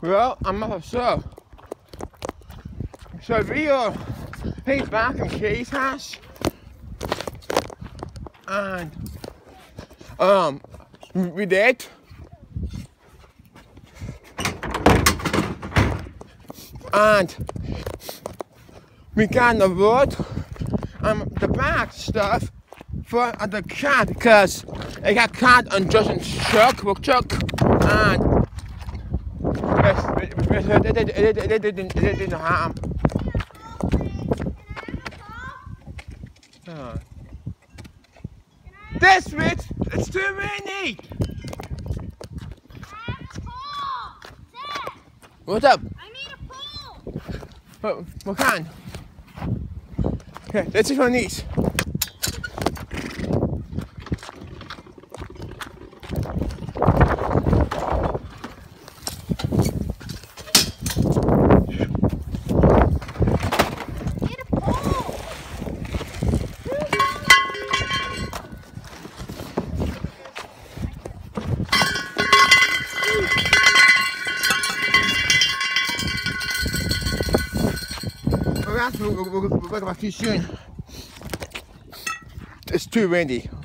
Well, I'm not sure. So we head back in Kay's house, and we did. And we got the wood the back stuff for the cat because I got cat and doesn't chuck and it didn't harm. This switch, it's too many. What's up? I need a pole. What kind? Okay, let's see one of these. We'll go back to you soon. It's too windy.